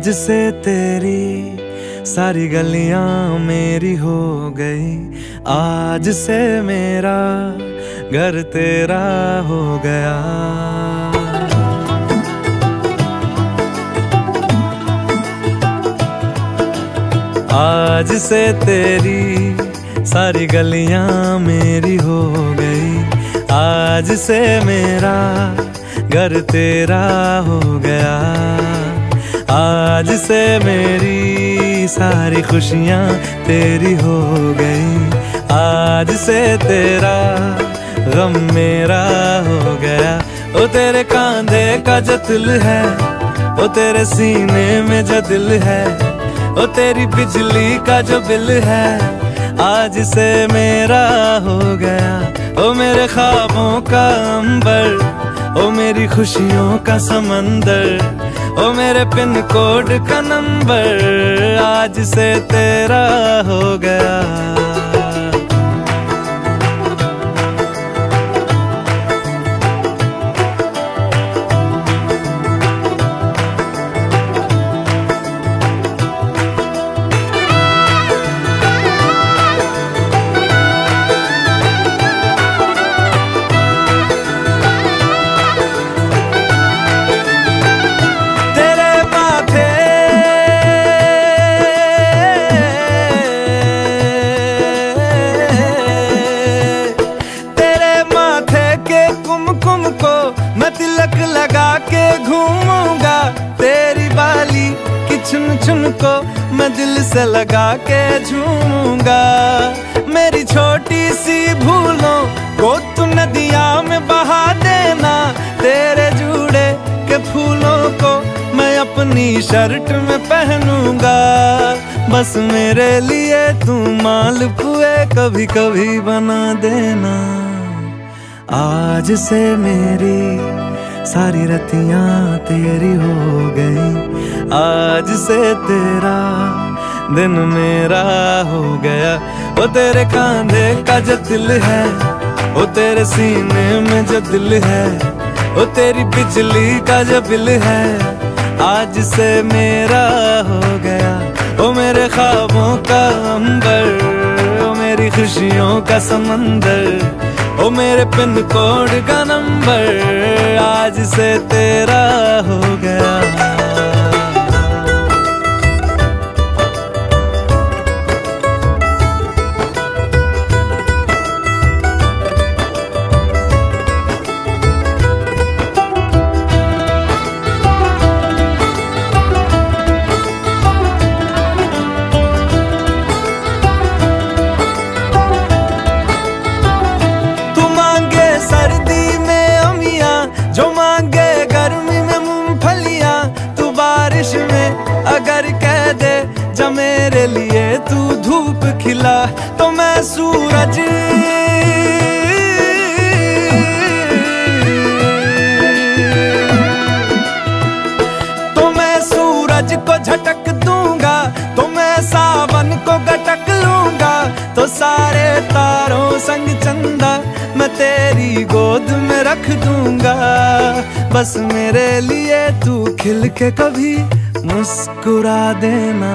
से तेरी सारी गलियां मेरी हो गई, आज से मेरा घर तेरा हो गया। आज से तेरी सारी गलियां मेरी हो गई, आज से मेरा घर तेरा हो गया। आज से मेरी सारी खुशियां तेरी हो गई, आज से तेरा गम मेरा हो गया। ओ तेरे कांधे का जो दिल है, ओ तेरे सीने में जो दिल है, ओ तेरी बिजली का जो बिल है, आज से मेरा हो गया। ओ मेरे ख्वाबों का अंबर, ओ मेरी खुशियों का समंदर, ओ मेरे पिन कोड का नंबर, आज से तेरा हो गया। मैं तिलक लगा के घूमूंगा, तेरी बाली की चुन चुन को मैं दिल से लगा के झूमूंगा। मेरी छोटी सी भूलों को तू नदिया में बहा देना, तेरे जुड़े के फूलों को मैं अपनी शर्ट में पहनूंगा। बस मेरे लिए तू मालपुए कभी कभी बना देना। आज से मेरी सारी रतियां तेरी हो गई, आज से तेरा दिन मेरा हो गया। ओ तेरे कांधे का जो दिल है, ओ तेरे सीने में जो दिल है, ओ तेरी बिजली का जो बिल है, आज से मेरा हो गया। ओ मेरे ख्वाबों का अंबर, ओ मेरी खुशियों का समंदर, ओ मेरे पिन कोड का नंबर, आज से तेरा हो गया। सर्दी में अमियां जो मांगे गर्मी में मूंगफलियां, तू बारिश में अगर कह दे जा मेरे लिए तू धूप खिला, तो मैं सूरज को झटक दूंगा, तो मैं सावन को गटक लूंगा। तो सारे तारों संग चंदा मैं तेरी गोद में रख दूंगा। बस मेरे लिए तू खिल के कभी मुस्कुरा देना।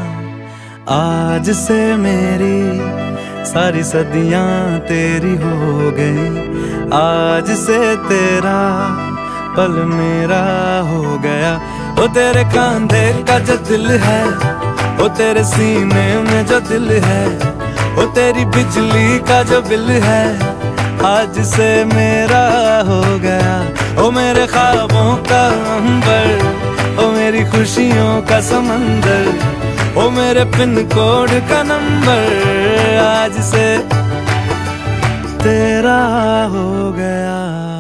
आज से मेरी सारी सदियां तेरी हो गई, आज से तेरा पल मेरा हो गया। ओ तेरे कांधे का जो दिल है, ओ तेरे सीने में जो दिल है, ओ तेरी बिजली का जो बिल है, आज से मेरा हो गया। ओ मेरे ख्वाबों का अंबर, ओ मेरी खुशियों का समंदर, ओ मेरे पिन कोड का नंबर, आज से तेरा हो गया।